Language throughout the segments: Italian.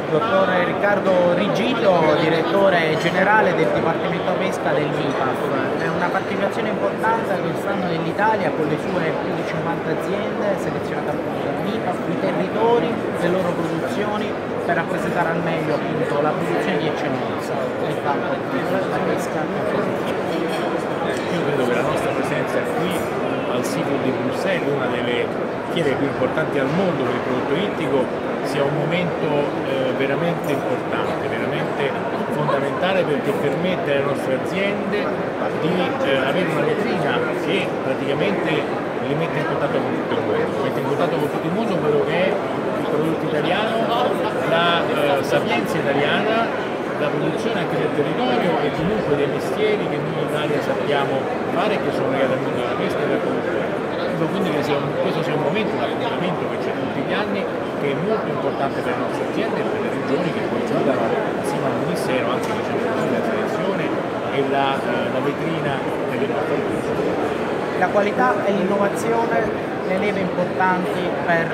Dottor Riccardo Rigido, direttore generale del Dipartimento Pesca del MIPAF. È una partecipazione importante quest'anno dell'Italia con le sue più di 50 aziende selezionate appunto dal MIPAF, i territori, le loro produzioni per rappresentare al meglio appunto la produzione di eccellenza nel campo della pesca. Io credo che la nostra presenza qui al sito di Bruxelles, una delle fiere più importanti al mondo per il prodotto ittico, sia un momento veramente importante, veramente fondamentale, perché permette alle nostre aziende di avere una vetrina che praticamente li mette in contatto con tutto il mondo, mette in contatto con tutto il mondo quello che è il prodotto italiano, la sapienza italiana, la produzione anche del territorio e comunque dei mestieri che noi in Italia sappiamo fare, che sono legati al mondo della pesca e della cultura. Credo quindi che questo sia un momento, un appuntamento che c'è tutti gli anni, che è molto importante per le nostre aziende e per le regioni, che poi guidano assieme al Ministero anche la selezione e la vetrina delle nostre aziende. La qualità e l'innovazione le leve importanti per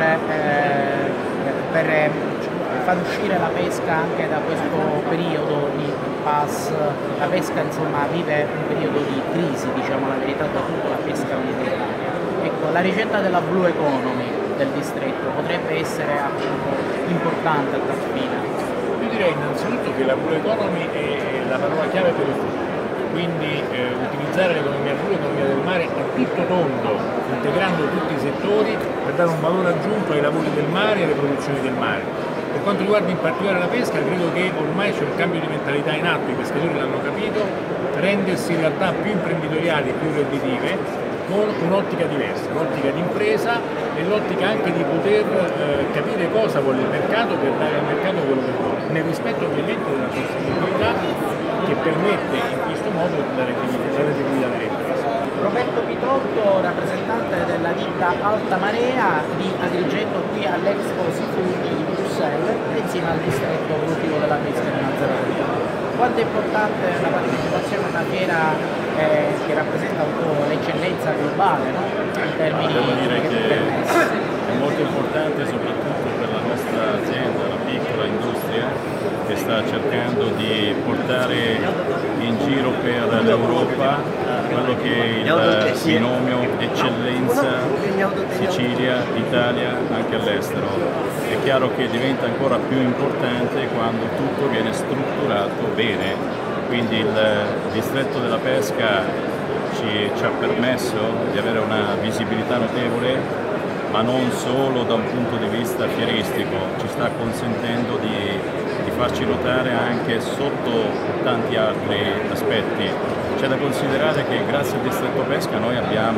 far uscire la pesca anche da questo periodo di impasse. La pesca insomma vive un periodo di crisi, diciamo la verità, da tutta la pesca mediterranea. Ecco, la ricetta della Blue Economy del distretto potrebbe essere appunto importante a tal fine. Io direi innanzitutto che la Blue Economy è la parola chiave per il futuro, quindi utilizzare l'economia blu, l'economia del mare a tutto tondo, integrando tutti i settori per dare un valore aggiunto ai lavori del mare e alle produzioni del mare. Per quanto riguarda in particolare la pesca, credo che ormai c'è un cambio di mentalità in atto, i pescatori l'hanno capito, rendersi in realtà più imprenditoriali e più redditive, con un'ottica diversa, un'ottica di impresa e l'ottica anche di poter capire cosa vuole il mercato per dare al mercato quello che vuole, nel rispetto ovviamente della sostenibilità che permette in questo modo la redditività delle imprese. Roberto Pitrotto, rappresentante della ditta Alta Marea di Agrigento qui all'Expo Seafood di Bruxelles, insieme al distretto produttivo della pesca di Mazzarino. Quanto è importante la partecipazione a una fiera che rappresenta un po' l'eccellenza globale, no? In termini devo dire di che permessi. è molto importante soprattutto per la nostra azienda, la piccola industria, che sta cercando di portare in giro per l'Europa quello che è il binomio eccellenza Sicilia, Italia, anche all'estero. È chiaro che diventa ancora più importante quando tutto viene strutturato bene, quindi il distretto della pesca ci ha permesso di avere una visibilità notevole, ma non solo da un punto di vista fieristico, ci sta consentendo di farci notare anche sotto tanti altri aspetti. C'è da considerare che grazie al distretto pesca noi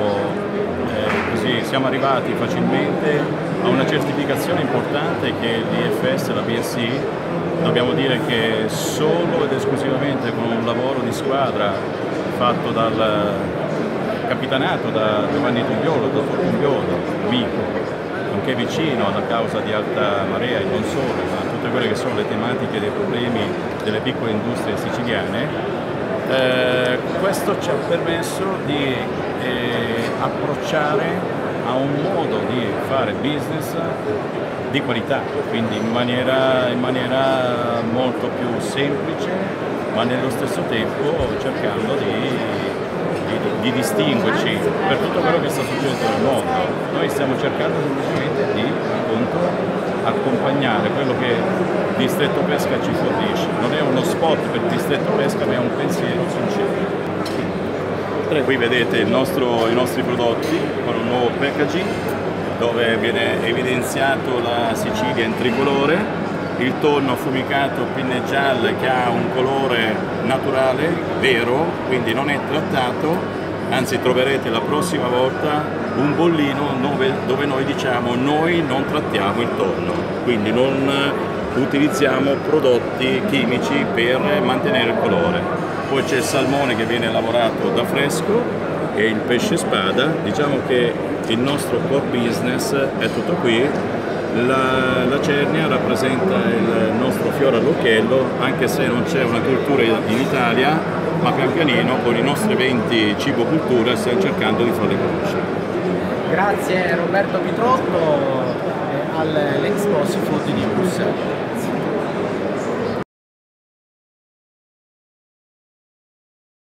siamo arrivati facilmente a una certificazione importante che è l'IFS e la BSI. Dobbiamo dire che solo ed esclusivamente con un lavoro di squadra fatto capitanato da Giovanni Tugliolo, dottor Tugliolo, amico, nonché vicino alla causa di Alta Marea e non solo, ma tutte quelle che sono le tematiche dei problemi delle piccole industrie siciliane, questo ci ha permesso di approcciare a un modo di fare business di qualità, quindi in maniera molto più semplice, ma nello stesso tempo cercando di distinguerci per tutto quello che sta succedendo nel mondo. Noi stiamo cercando semplicemente di appunto accompagnare quello che il distretto pesca ci fornisce. Non è uno spot per il distretto pesca, ma è un pensiero sincero. Qui vedete i nostri prodotti con un nuovo packaging dove viene evidenziato la Sicilia in tricolore, il tonno affumicato pinne gialle che ha un colore naturale, vero, quindi non è trattato, anzi troverete la prossima volta un bollino dove noi diciamo noi non trattiamo il tonno, quindi non utilizziamo prodotti chimici per mantenere il colore. Poi c'è il salmone che viene lavorato da fresco e il pesce spada. Diciamo che il nostro core business è tutto qui. La cernia rappresenta il nostro fiore all'occhiello, anche se non c'è una cultura in Italia, ma pian pianino con i nostri eventi Cibo Cultura stiamo cercando di farle conoscere. Grazie Roberto Pitrotto all'Expo Seafood di Bruxelles.